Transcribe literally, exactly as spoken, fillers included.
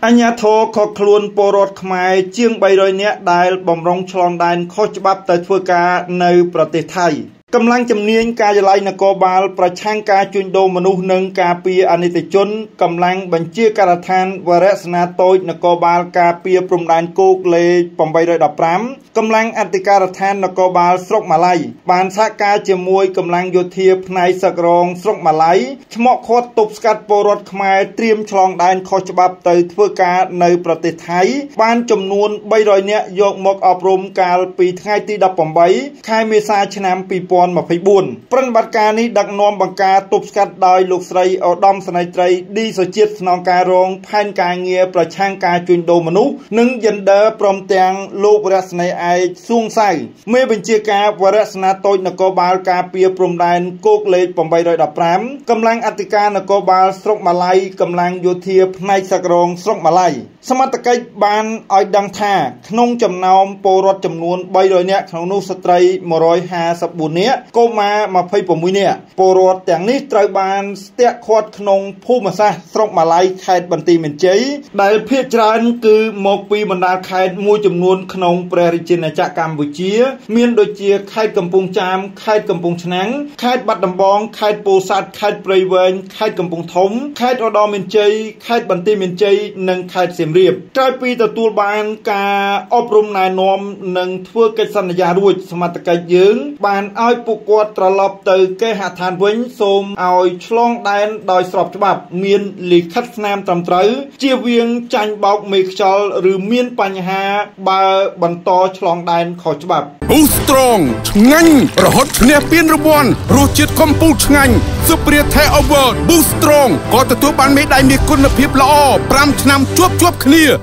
អញ្ញាធរខកខ្លួនពលរដ្ឋខ្មែរជាងបីរយនាក់ដែលបំរុងឆ្លងដែនខុសច្បាប់ទៅធ្វើការនៅប្រទេសថៃកម្លាំងជំនាញការិយាល័យនគរបាលប្រឆាំងការជួញដូរមនុស្សនិងការពារអនិច្ចជនកម្លាំងបញ្ជាការដ្ឋានវរៈសេនាតូចនគរបាលការពារព្រំដែនគោកលេខeight one fiveកម្លាំងអធិការដ្ឋាននគរបាលស្រុកម៉ាឡៃបានសហការជាមួយកម្លាំងយោធាផ្នែកសឹករងស្រុកម៉ាឡៃឆ្មក់ឃាត់ទប់ស្កាត់ពលរដ្ឋខ្មែរត្រៀមឆ្លងដែនខុសច្បាប់ទៅធ្វើការនៅប្រទេសថៃបានចំនួនបីរយនាក់យកមកអប់រំកាលពីថ្ងៃទីeighteenខែមេសាឆ្នាំtwo thousand twenty-fourប្រតិបត្តិការនេះដឹកនាំបង្ការទប់ស្កាត់ដោយលោកស្រីឧត្តមសេនីយ៍ត្រីឌីសុជាតិស្នងការរងផែនការងារប្រឆាំងការជួញដូរមនុស្សនិង Gender ព្រមទាំងលោករស្នីឯកសួងសៅមេបញ្ជាការវរៈសេនាតូចនគរបាលការពារព្រំដែនគោកលេខeight one fiveកម្លាំងអធិការនគរបាលស្រុកម៉ាឡៃកម្លាំងយោធាផ្នែកសឹករងស្រុកម៉ាឡៃសមត្ថកិច្ចបានឲ្យដឹងថាក្នុងចំណោមពលរដ្ឋចំនួនបីរយនាក់ក្នុងនោះស្ត្រីone hundred fifty-fourនាក់កុមារtwenty-sixនាក់ពលរដ្ឋទាំងនេះត្រូវបានស្ទាក់ឃាត់ក្នុងភូមិសាស្ត្រស្រុកម៉ាឡៃខេត្តបន្ទាយមានជ័យដែលភាគច្រើនគឺមកពីបណ្ដាខេត្តមួយចំនួនក្នុងព្រះរាជាណាចក្រកម្ពុជាមានដូចជាខេត្តកំពង់ចាមខេត្តកំពង់ឆ្នាំងខេត្តបាត់ដំបងខេត្តពោធិ៍សាត់ខេត្តព្រៃវែងខេត្តកំពង់ធំខេត្តឧត្តរមានជ័យខេត្តបន្ទាយមានជ័យនិងខេត្តសៀមរាបក្រោយពីទទួលបានការអប់រំណែនាំនិងធ្វើកិច្ចសន្យារួចសមត្ថកិច្ចយើងបានឲ្យពួកគាត់ត្រឡប់ទៅគេហដ្ឋានវិញសូមឲ្យឆ្លងដែនដោយស្របច្បាប់មានលិខិតស្នាមត្រឹមត្រូវជៀសវាងចាញ់បោកមេខ្យល់ឬមានបញ្ហាបើបន្តឆ្លងដែនខុសច្បាប់ Boost Strong ឆ្ងាញ់រហូតឈ្នះពានរង្វាន់រសជាតិកំពូលឆ្ងាញ់ Superior Thai Award Boost Strong ក៏ទទួលបានមេដាយមាសគុណភាពល្អfiveឆ្នាំជាប់ជាប់គ្នា